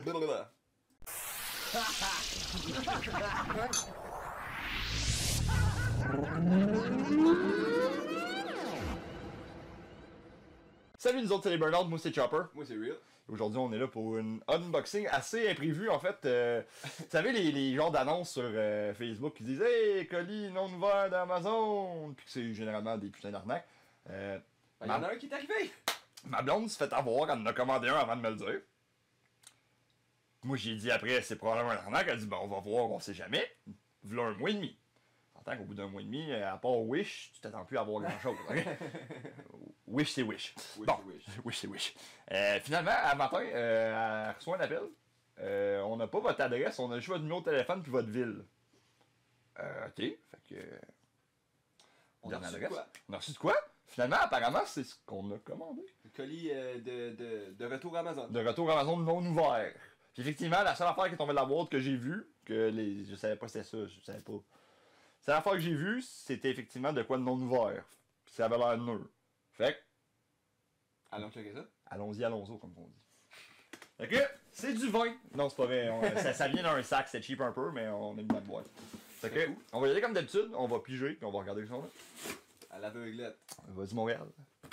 Blablabla. Salut nous autres, c'est les Burnout, moi c'est Chopper. Moi c'est Real. Aujourd'hui on est là pour une unboxing assez imprévue en fait. Vous savez les genres d'annonces sur Facebook qui disent « Hey, colis non ouvert d'Amazon » puis que c'est généralement des putains d'arnaques. Il y en a un qui est arrivé! Ma blonde se fait avoir, elle en a commandé un avant de me le dire. Moi j'ai dit après c'est probablement un arnaque, elle dit ben on va voir, on sait jamais. V'là un mois et demi. Tant qu'au bout d'un mois et demi, à part Wish, tu t'attends plus à avoir grand chose. Okay? Wish c'est Wish. Bon, Wish c'est Wish. Finalement, à matin, elle reçoit un appel. On n'a pas votre adresse, on a juste votre numéro de téléphone puis votre ville. Ok, fait que. On a reçu quoi? On a reçu de quoi? Finalement, apparemment, c'est ce qu'on a commandé. Le colis de retour Amazon. De retour Amazon non ouvert. Puis effectivement, la seule affaire qui est tombée de la boîte que j'ai vue, je savais pas c'était ça, je savais pas. C'est l'affaire que j'ai vue, c'était effectivement de quoi de non ouvert. Puis ça avait l'air neuf. Fait que. Allons checker ça. Allons-y, allons-y, comme on dit. Fait que, c'est du vin. Non, c'est pas vrai. Ça vient dans un sac, c'est cheap un peu, mais on a mis dans la boîte. Fait que, on va y aller comme d'habitude, on va piger, puis on va regarder ce qu'on a. À l'aveuglette. Vas-y, Montréal.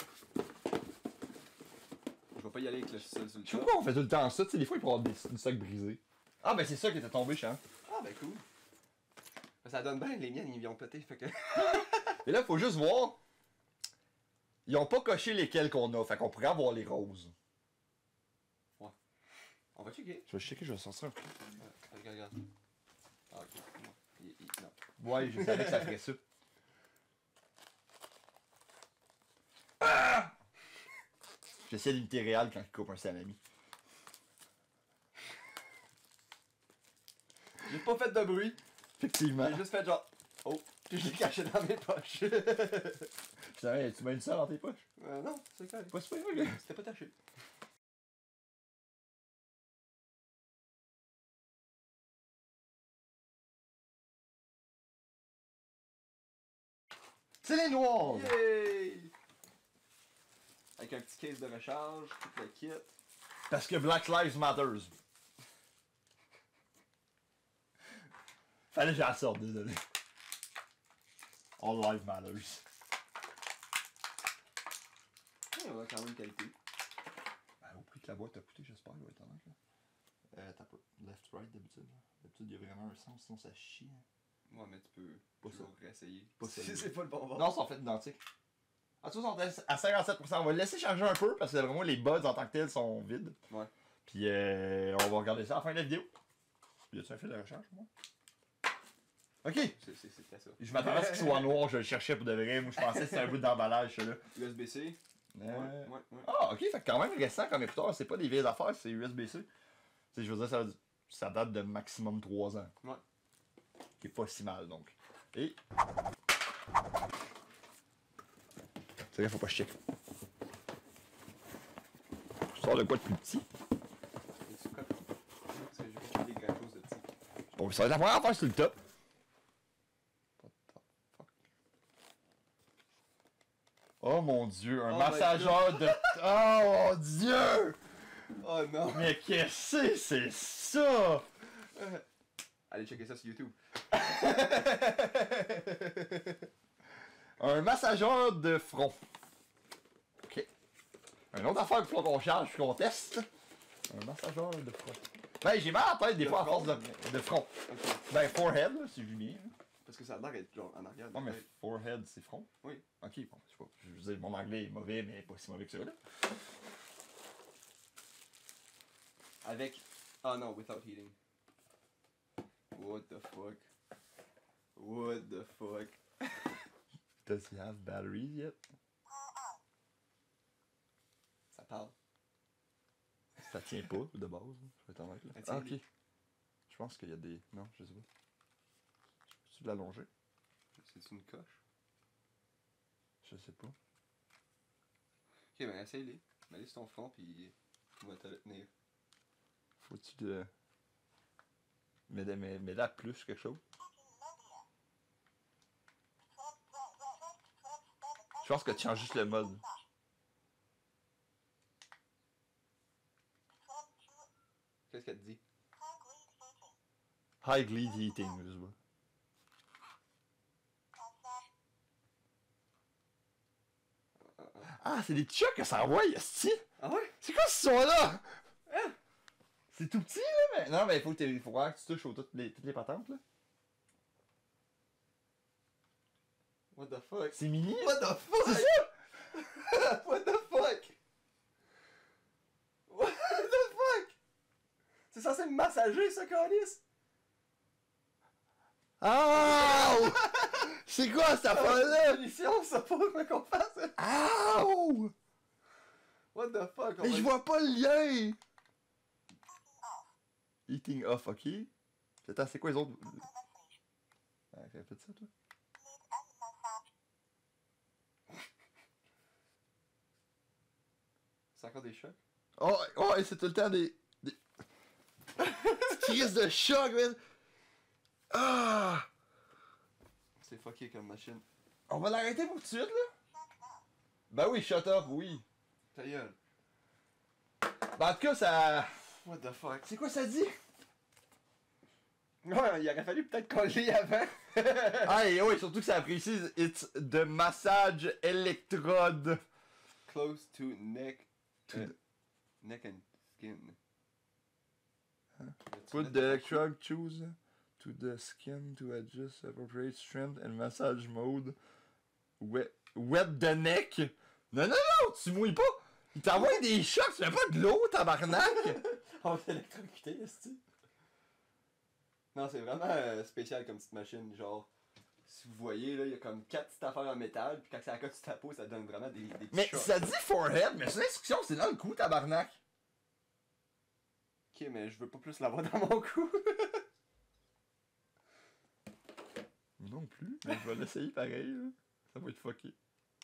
Je vais pas y aller avec le seul sur le Je sais pas pourquoi on fait tout le temps ça, tu sais, des fois il peut y avoir une stock brisée. Ah, ben c'est ça qui était tombé, je sens. Ah, ben cool. Ça donne bien, les miennes, ils viennent péter, fait que. Et là, faut juste voir. Ils ont pas coché lesquels qu'on a, fait qu'on pourrait avoir les roses. Ouais. On va checker. Je vais checker, je vais sortir un peu. Regarde. Ah, ok. Non. Ouais, je savais que ça ferait ça. Ah! J'essaie d'imiter Réal quand il coupe un salami. J'ai pas fait de bruit. Effectivement. J'ai juste fait genre. Oh, puis je l'ai caché dans mes poches. Finalement, tu mets ça dans tes poches? Non, c'est correct. Pas super, ok. C'était pas taché. C'est les noirs! Yay! Avec un petit case de recharge, tout le kit. Parce que Black Lives Matters. Fallait que j'en sorte, désolé. All life matters. Ouais, on a quand même qualité. Ben, au prix que la boîte a coûté, j'espère, il va être honnête. T'as pas left, right d'habitude. D'habitude, il y a vraiment un sens, sinon ça chie. Ouais, mais tu peux Pas toujours réessayer. Pas ça. C'est pas le bon bord. Non, c'est en fait identique. En tout cas, on est à 57%. On va le laisser charger un peu parce que vraiment les buds en tant que tels sont vides. Ouais. Puis on va regarder ça à la fin de la vidéo. Y a-tu un fil de recharge, moi? Ok! C'était ça. Je m'attendais à ce qu'il soit noir, je le cherchais pour de vrai. Moi, je pensais que c'était un bout d'emballage, ça là. USB-C. Ouais. Ah, ok, fait que quand même récent comme écouteur, c'est pas des vieilles affaires, c'est USB-C. Tu sais, je veux dire, ça date de maximum 3 ans. Ouais. Qui est pas si mal, donc. Et. C'est vrai, faut pas chier. Je sors de quoi de plus petit? C'est juste des grandes choses de petit. Bon, ça va être la première affaire sur le top. What the fuck? Oh mon dieu, un massageur de. Oh mon dieu! Oh non! Mais qu'est-ce que c'est ça? Allez checker ça sur YouTube. Un massageur de front. Ok. Un autre affaire qu'il faut qu'on charge puis qu'on teste. Un massageur de front. Ben, j'ai mal à la tête des fois à force de front. Okay. Ben, forehead, là, si je lis bien. Parce que ça a l'air d'être genre en arrière. Non, mais forehead, c'est front. Oui. Ok, bon, je sais pas. Je veux dire, mon anglais est mauvais, mais pas si mauvais que ça, là. Avec. Ah non, without heating. What the fuck? What the fuck? Does he have batteries yet? Ça parle. Ça tient pas, de base. Je vais t'en mettre là. Ah, ok. Je pense qu'il y a des. Non, je sais pas. Tu l'allonger? C'est une coche? Je sais pas. Ok, ben essaye-les. Mets-les sur ton front, puis on va te le tenir. Faut-tu le. Mais là, plus quelque chose. Je pense que tu changes juste le mode. Qu'est-ce qu'elle te dit? High Glide Heating, je sais pas. Ah, c'est des petits chocs que ça envoie, esti! Ah ouais? C'est quoi ce son-là? Hein? C'est tout petit, là, mais... Non, mais il faut vraiment que tu touches toutes les patentes, là. What the fuck? C'est mini? What the fuck? C'est ça? What the fuck? What the fuck? C'est censé me massager, ça, Calis? Ouh! C'est quoi cette affaire-là? Punition, ça faut qu'on fasse. Ouh! What the fuck? Mais je vois pas le lien! Eating off, ok? Attends, c'est quoi les autres? Ah, répète ça, toi. C'est encore des chocs? Oh, oh, c'est tout le temps des crises de choc, man! Ah! C'est fucké comme machine. On va l'arrêter pour tout de suite, là? Ben oui, shut up, oui. Ta gueule. Ben en tout cas, ça... What the fuck? C'est quoi ça dit? Ouais, il aurait fallu peut-être qu'on l'ait avant. Ah, et oui, surtout que ça précise, it's the massage électrode. Close to neck. To the- Neck and skin. Put the electrode choose to the skin to adjust appropriate strength and massage mode. Wet the neck. Non, non, non, tu mouilles pas. Il t'envoie des chocs, tu mets pas de l'eau, tabarnak. On va électrocuter, est-ce que non, c'est vraiment spécial comme petite machine. Genre, si vous voyez, là, il y a comme 4 petites affaires en métal, puis quand ça accote sur ta peau, ça donne vraiment des petits Mais chocs. ça dit forehead, mais c'est l'instruction, c'est dans le cou, tabarnak. Ok, mais je veux pas plus l'avoir dans mon cou. Non plus, mais je vais l'essayer pareil, là. Ça va être fucké.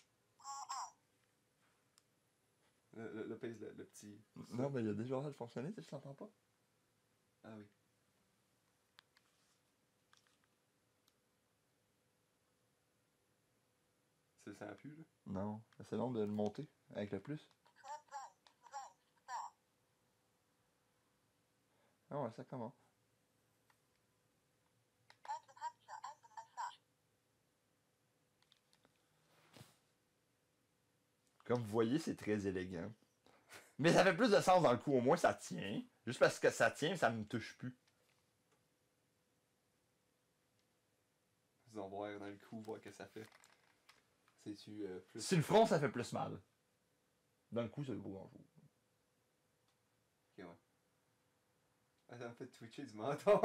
Le pèse, le petit. Non, mais il y a déjà l'air de fonctionner, tu l'entends pas? Ah oui. Ça a pu, là. Non, c'est long de le monter avec le plus. Ah ouais, ça commence. Comme vous voyez, c'est très élégant. Mais ça fait plus de sens dans le coup, au moins ça tient. Juste parce que ça tient, ça me touche plus. Ils vont voir dans le cou, voir que ça fait. C'est-tu plus. Si le front, ça fait plus mal. Dans le cou, c'est le beau grand jour. Ok, ouais. Ah, ça me fait twitcher du menton.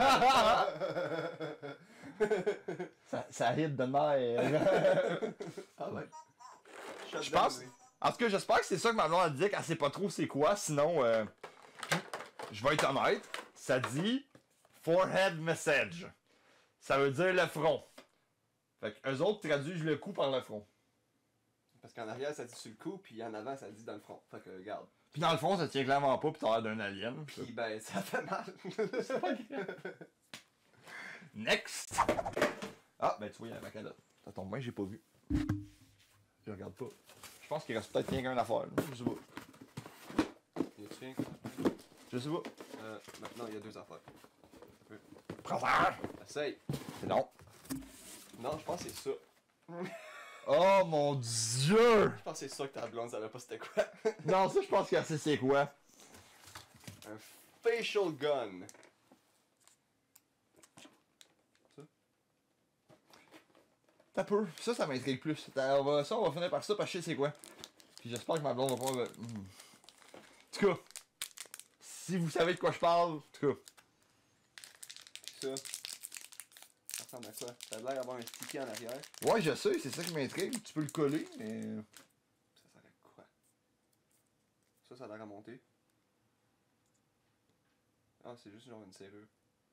Ça hit de mer. Ah ouais. Je pense. En tout cas, j'espère que c'est ça que ma blonde a dit, qu'elle sait pas trop c'est quoi, sinon. Je vais être honnête. Ça dit forehead message. Ça veut dire le front. Fait que eux autres traduisent le cou par le front. Parce qu'en arrière, ça dit sur le cou, puis en avant, ça dit dans le front. Fait que, regarde. Puis dans le fond, ça tient clairement pas, puis t'as l'air d'un alien. Puis, ben, ça fait mal. C'est pas grave. Next! Ah, ben tu vois, il y a ma calotte. Ça tombe bien, j'ai pas vu. Je regarde pas. Je pense qu'il reste peut-être rien qu'une affaire. Là. Je sais pas. Y a-tu rien? Je sais pas. Maintenant, il y a 2 affaires. Prends ça! Essaye. C'est long. Non, je pense que c'est ça. Oh mon dieu! Je pense que c'est ça que ta blonde savait pas c'était quoi. Non, ça, je pense qu'elle sait c'est quoi. Un facial gun. Ça? T'as peu. Ça m'intrigue plus. On va finir par ça parce que je sais c'est quoi. Puis j'espère que ma blonde va pas. En tout cas, si vous savez de quoi je parle, en tout cas. Ça. Ça ressemble à quoi? Ça a l'air d'avoir un sticky en arrière. Ouais, je sais, c'est ça qui m'intrigue. Tu peux le coller, mais. Ça sert à quoi? Ça a l'air à monter. Ah, c'est juste genre une serrure.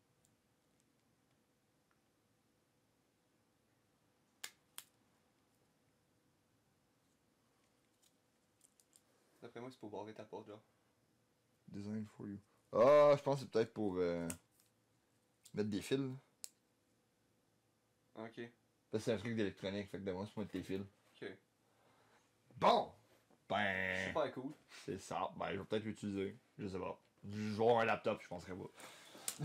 D'après moi, c'est pour barrer ta porte, genre. Design for you. Ah, je pense que c'est peut-être pour mettre des fils. Ok. Parce que c'est un truc d'électronique, fait que de moi, c'est pour mettre des fils. Ok. Bon! Ben. Super cool. C'est ça. Ben, je vais peut-être l'utiliser. Je sais pas. Je vais avoir un laptop, je penserais pas.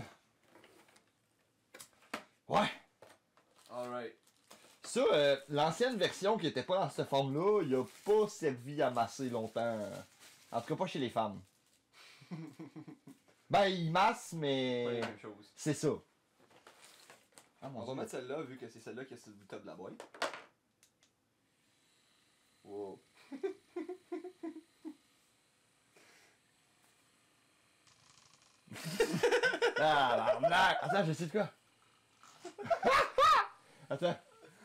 Ouais. Alright. Ça, l'ancienne version qui était pas dans cette forme-là, il a pas servi à masser longtemps. En tout cas, pas chez les femmes. Ben, il masse, Pas mais. la même chose. C'est ça. Ah, mon On va Dieu. mettre celle-là, vu que c'est celle-là qui est sur le top de la boîte. Wow. Ah, l'arnaque! Attends, je sais de quoi. Attends.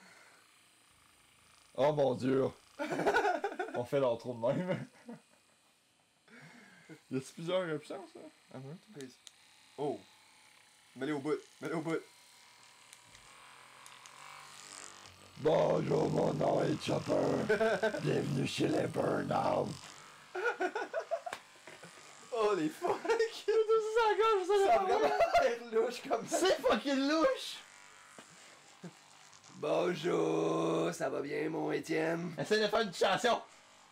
Oh mon Dieu. On fait l'intro de même. Y a-t-il plusieurs options, ça? Ah ouais? Oh! Mets-les au bout! Mets-les au bout! Bonjour, mon nom est Chopper. Bienvenue chez les Burnout. Oh les fuck! Ça Ça a vraiment l'air louche comme ça! C'est fucking louche! Bonjour! Ça va bien, mon Étienne? Essaye de faire une chanson.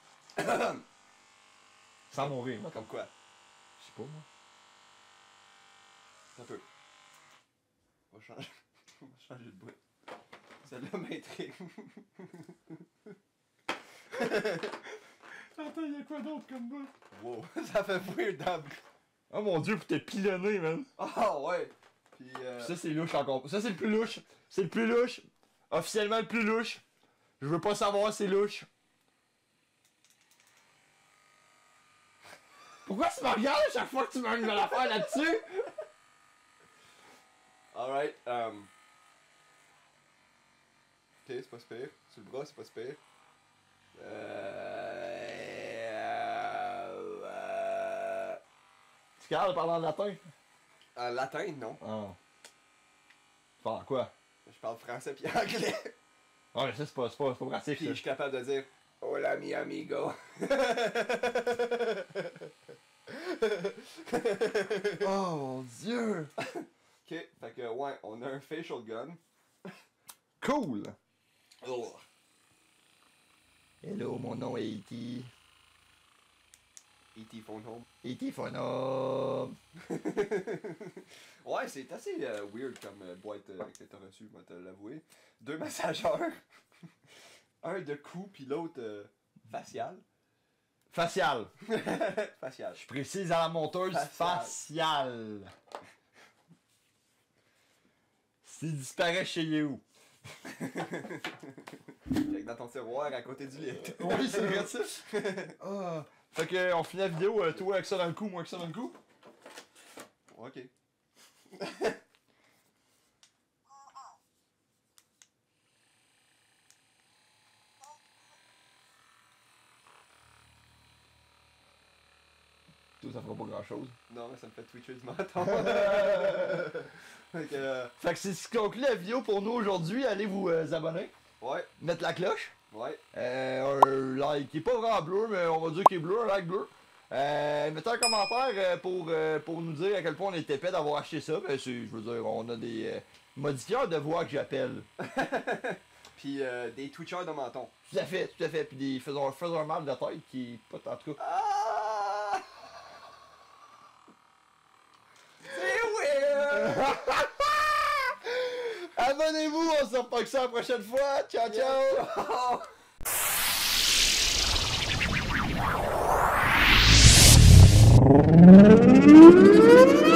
Sans mourir, moi. Comme quoi? Je sais pas, moi. Un peu. On va changer. On va changer de bout. Celle-là m'intrigue. Attends, y'a quoi d'autre comme bout? Wow, ça fait weird dans... Oh mon Dieu, t'es pilonné, man. Ah ouais! Puis Ça, c'est louche encore. Ça, c'est le plus louche. C'est le plus louche. Officiellement le plus louche. Je veux pas savoir, c'est louche. Pourquoi tu me regardes à chaque fois que tu mets une nouvelle affaire là-dessus? Alright, Ok, c'est pas super. Sur le bras, c'est pas super. Tu es capable de parler en latin? En latin, non. Ah. Tu parles en quoi? Je parle français puis anglais. Ah, mais ça, c'est pas pratique, Puis ça. je suis capable de dire Hola mi amigo. Oh mon Dieu! Ok, fait que ouais, on a un facial gun. Cool! Oh. Hello, mon nom est E.T. E.T. Phone Home. E.T. Phonome. Ouais, c'est assez weird comme boîte que t'as reçue, moi te l'avouer. 2 massageurs. Un de cou, puis l'autre facial. Facial. Facial. Je précise à la monteuse facial. S'il disparaît chez You. Fait que dans ton tiroir à côté du lit. Oui, c'est vrai ça. Ah. Fait que on finit la vidéo, toi avec ça dans le cou, moi avec ça dans le cou. Ok. Tout ça fera pas grand chose. Non, mais ça me fait twitcher du menton. Fait que c'est ce qui conclut la vidéo pour nous aujourd'hui. Allez vous abonner, ouais, mettre la cloche. ouais. Un like qui est pas vraiment bleu, mais on va dire qu'il est bleu, un like bleu. Mettez un commentaire pour nous dire à quel point on est épais d'avoir acheté ça. Ben, je veux dire, on a des modifieurs de voix que j'appelle. Puis des twitchers de menton. Tout à fait, tout à fait. Puis des faisons mal de tête qui est pas en tout cas. Ah! C'est weird! Abonnez-vous, on se reprend que ça la prochaine fois. Ciao, ciao! Ciao!